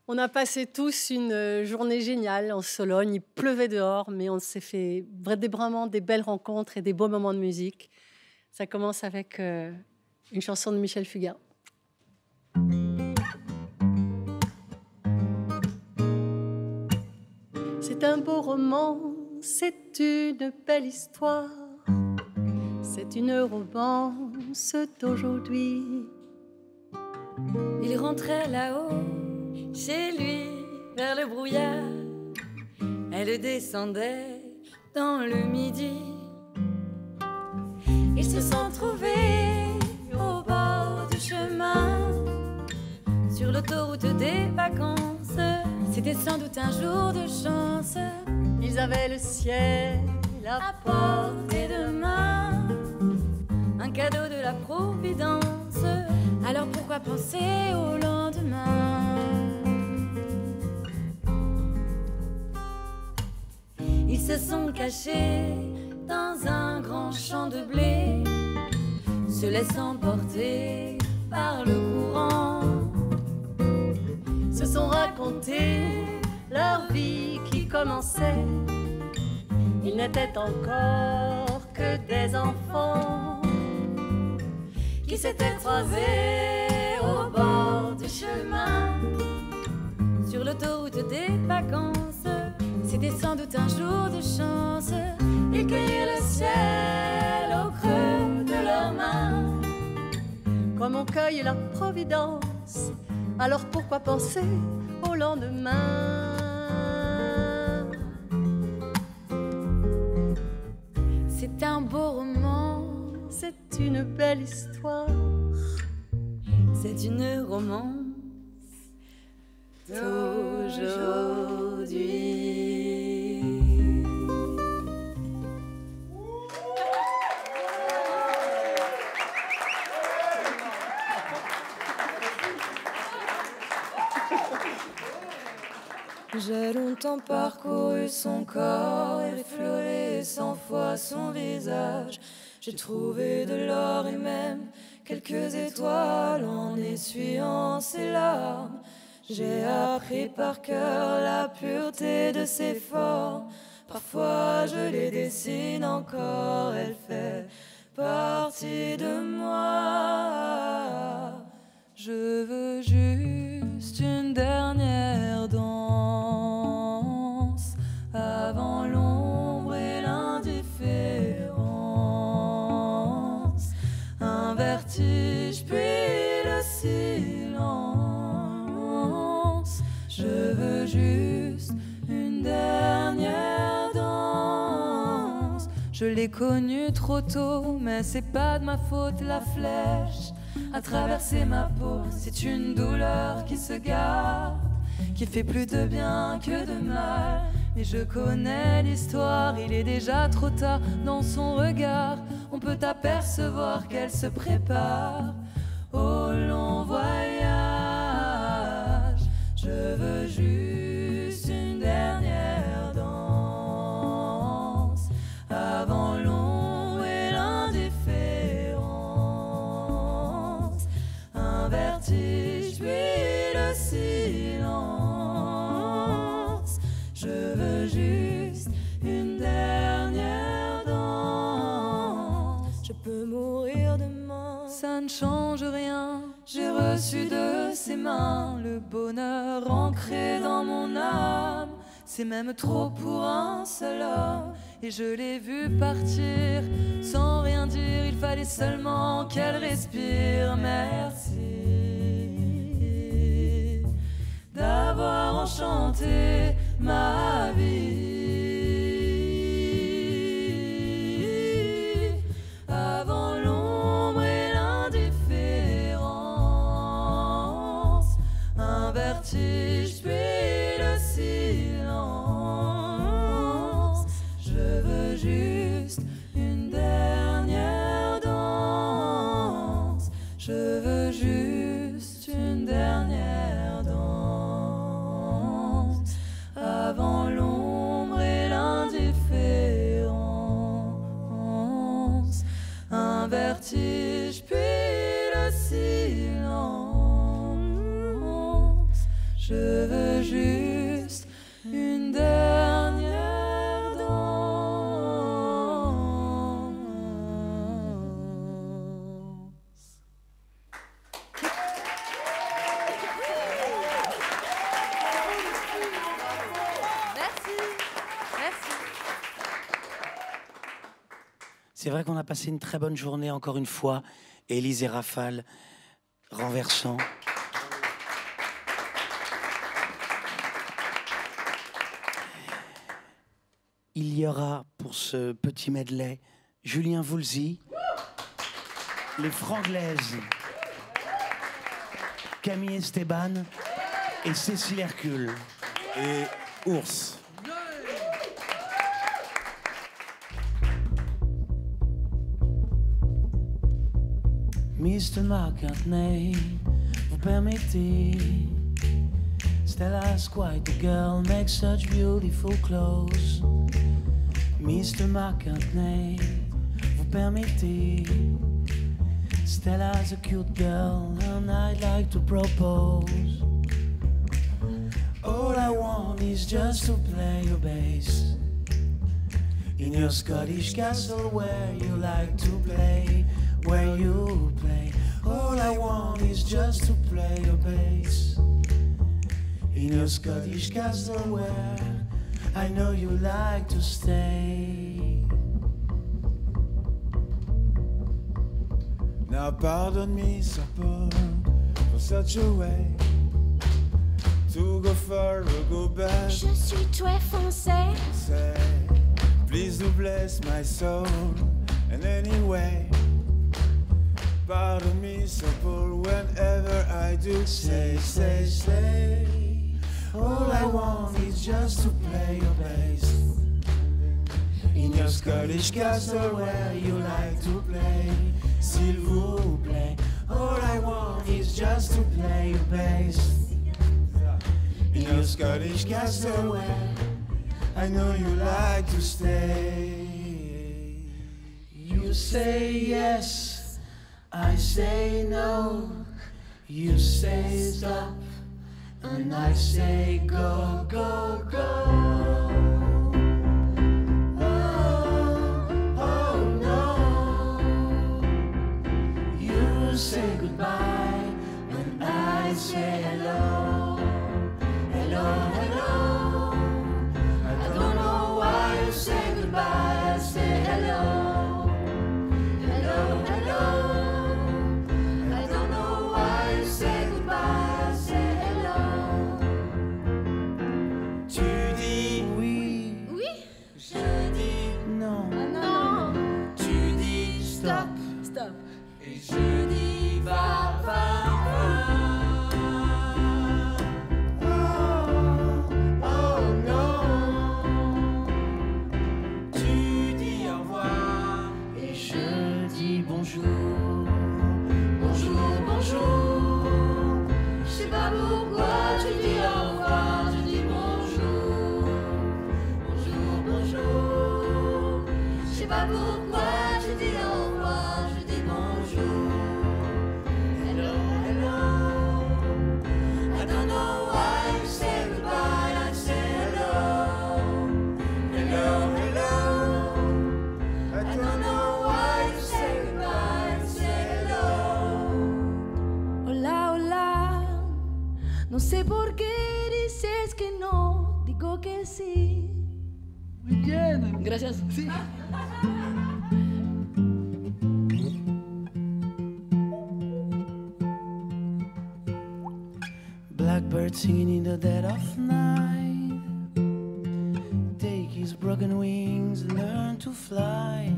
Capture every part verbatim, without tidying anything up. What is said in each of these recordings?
On a passé tous une journée géniale en Sologne. Il pleuvait dehors, mais on s'est fait vraiment des belles rencontres et des beaux moments de musique. Ça commence avec euh, une chanson de Michel Fugain. C'est un beau roman, c'est une belle histoire. C'est une romance d'aujourd'hui. Il rentrait là-haut, chez lui, vers le brouillard. Elle descendait dans le midi. Ils se sont trouvés au bord du chemin, sur l'autoroute des vacances. C'était sans doute un jour de chance. Ils avaient le ciel à portée de main, un cadeau de la Providence. Alors pourquoi penser au lendemain? Ils se sont cachés dans un grand champ de blé, se laissant porter par le courant. Se sont racontés leur vie qui commençait. Ils n'étaient encore que des enfants qui s'étaient croisés au bord du chemin, sur l'autoroute des vacances. C'était sans doute un jour de chance. Ils cueillirent le ciel au creux de leurs mains, comme on cueille la Providence. Alors pourquoi penser au lendemain? C'est un beau roman, c'est une belle histoire. C'est une romance d'aujourd'hui. J'ai longtemps parcouru son corps et effleuré cent fois son visage. J'ai trouvé de l'or et même quelques étoiles en essuyant ses larmes. J'ai appris par cœur la pureté de ses formes. Parfois je les dessine encore, elle fait partie de moi. Je veux juste une dernière danse avant l'ombre et l'indifférence, un vertige puis le silence. Je veux juste une dernière danse. Je l'ai connue trop tôt, mais c'est pas de ma faute. La flèche a traversé ma peau, c'est une douleur qui se garde, qui fait plus de bien que de mal. Mais je connais l'histoire, il est déjà trop tard. Dans son regard, on peut apercevoir qu'elle se prépare au long voyage. Je veux juste une dernière danse avant l'ombre et l'indifférence, un vertige puis le silence. Je veux juste une dernière danse. Je peux mourir demain, ça ne change rien. J'ai reçu de ses mains le bonheur ancré dans mon âme. C'est même trop pour un seul homme. Et je l'ai vue partir sans rien dire. Il fallait seulement qu'elle respire. Merci d'avoir enchanté ma vie avant l'ombre et l'indifférence, un vertige puis le silence. Je veux juste une dernière danse. Je veux juste une dernière danse avant l'ombre et l'indifférence, un vertige puis le silence. Je veux juste une dernière danse. Merci. Merci. C'est vrai qu'on a passé une très bonne journée encore une fois. Élise et Rafale, renversant. Il y aura pour ce petit medley Julien Woolsey, les Franglaises, Camille Esteban et Cécile Hercule. Et Ours. Mister McCartney, vous permettez. Stella's quite a girl, makes such beautiful clothes. Mister McCartney, vous permettez. Stella's a cute girl, and I'd like to propose. All I want is just to play your bass in your Scottish castle where you like to play, where you play. All I want is just to play your bass in your Scottish castle where I know you like to stay. Now pardon me, Sir Paul, for such a way to go far or go back. Je suis très français. Say, please do bless my soul. And anyway, pardon me, Sir Paul, whenever I do say, say, say. All I want is just to play your bass in your Scottish castle where you like to play, s'il vous plaît. All I want is just to play your bass in your Scottish castle where I know you like to stay. You say yes, I say no. You say stop, and I say go, go, go. Oh, oh no. You say goodbye, and I say hello. Hello, hello. I don't know why you say goodbye, I say hello. Hello, hello. I don't know why you say goodbye, I say hello. Tu dis oui, Oui? je dis non. Non. Tu dis stop, Stop. et je dis va, va, va. Oh, oh non. Tu dis au revoir, et je dis bonjour. Bonjour, bonjour. Je sais pas pourquoi tu dis au revoir, je dis bonjour. Bonjour, bonjour. Je sais pas pourquoi tu dis au revoir, je dis bonjour. Hello, hello. I don't know why you say goodbye, I say hello. Hello, hello. I don't know why you say goodbye, I say hello. Hola, hola. No sé por qué dices que no, digo que sí. Muy bien. Gracias. Sí. Blackbird singing in the dead of night. Take his broken wings and learn to fly.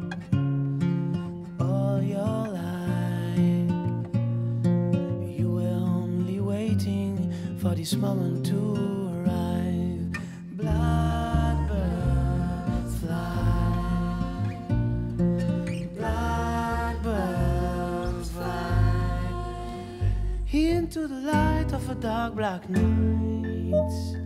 All your life, you were only waiting for this moment to arrive. Blackbird fly. Blackbird fly into the light of a dark black night.